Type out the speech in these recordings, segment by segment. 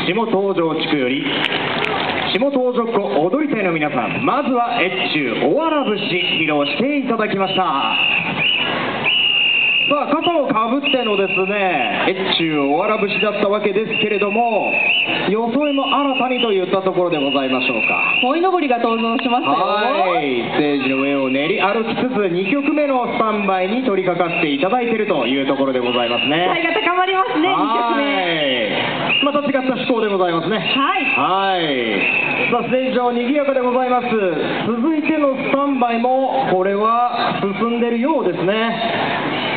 下東条地区より下東条湖踊り隊の皆さん、まずは越中おわら節披露していただきました。さあ、傘をかぶってのですね、越中おわら節だったわけですけれども、装いも新たにといったところでございましょうか。 鯉のぼりが登場しましたよ。 はい、ステージの上を練り歩きつつ2曲目のスタンバイに取り掛かっていただいているというところでございますね。 期待が高まりますね。2曲目また違った趣向でございますね。はい、さあ、ステージ上賑やかでございます。続いてのスタンバイもこれは進んでるようですね。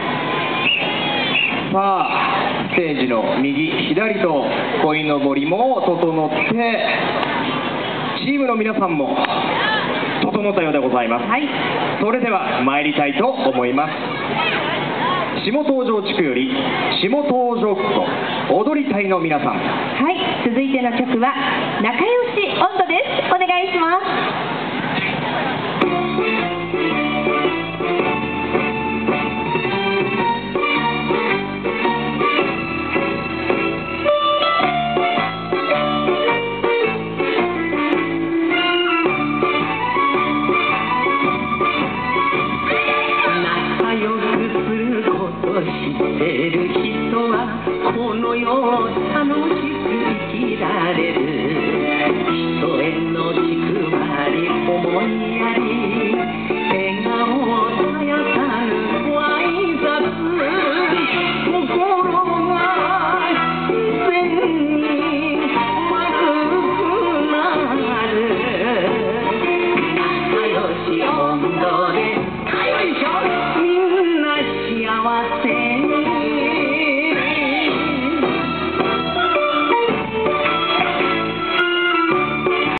さあ、ステージの右左と鯉のぼりも整って、チームの皆さんも整ったようでございます。それでは参りたいと思います。下東条地区より下東条湖踊り隊の皆さん。 続いての曲は仲良し温度です。お願いします。 この世を楽しく生きられる人への気配り思いやり笑顔絶やさぬご挨拶心が自然に丸くなる仲良し温度で